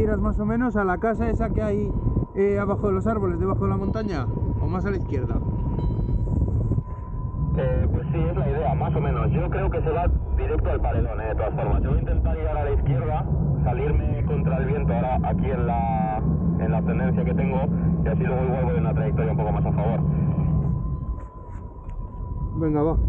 ¿Irás más o menos a la casa esa que hay abajo de los árboles, debajo de la montaña? ¿O más a la izquierda? Pues sí, es la idea, más o menos. Yo creo que se va directo al paredón, de todas formas. Yo voy a intentar llegar a la izquierda, salirme contra el viento ahora aquí en la tendencia que tengo, y así luego igual voy en una trayectoria un poco más a favor. Venga, va.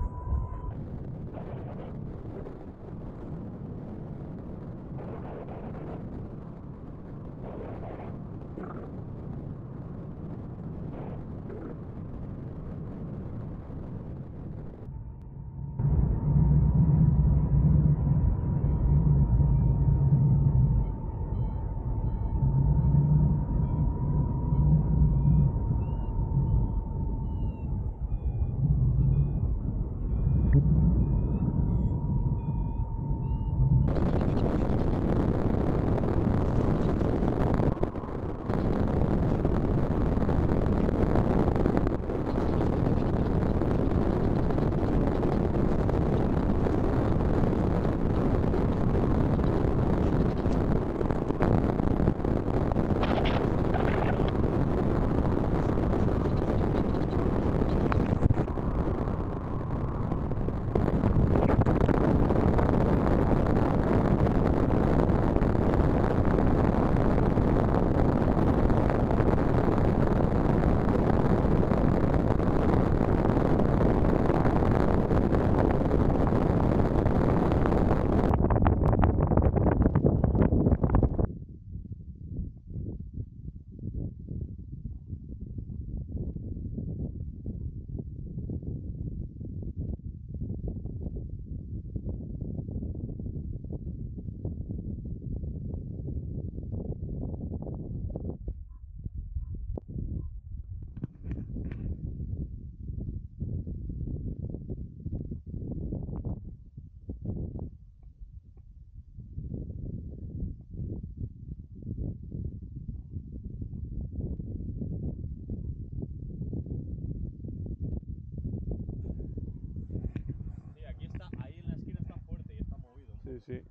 Sí, sí.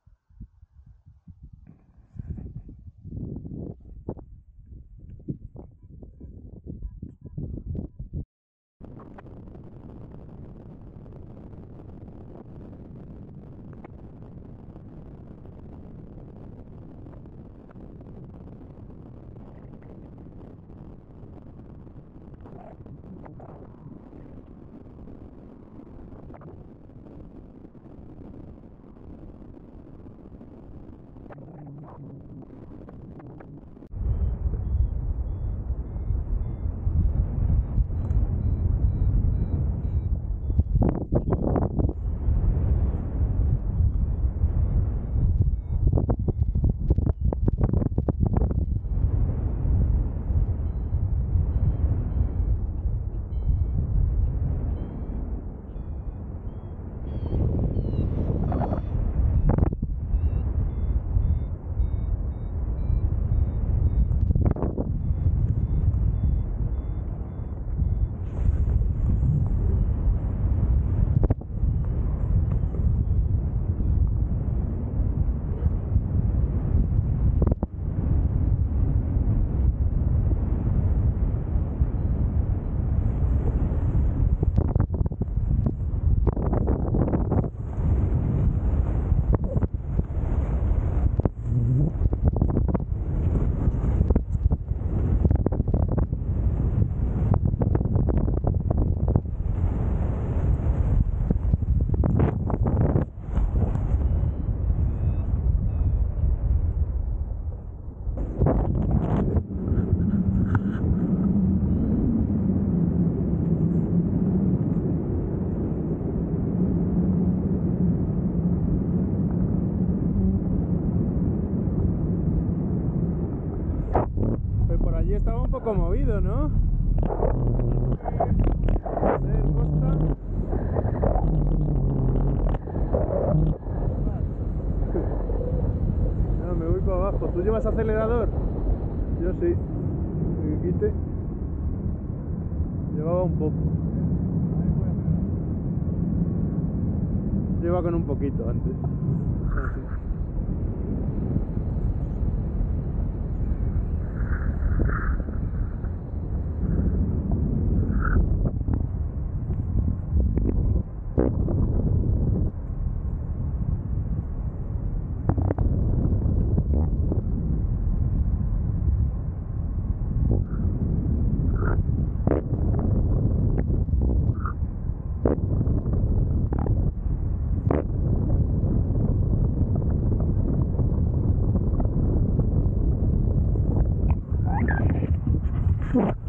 Allí estaba un poco movido, ¿no? Hacer costa. No, me voy para abajo. ¿Tú llevas acelerador? Yo sí. Y quite. Llevaba un poco. Lleva con un poquito antes. Así. Fuck.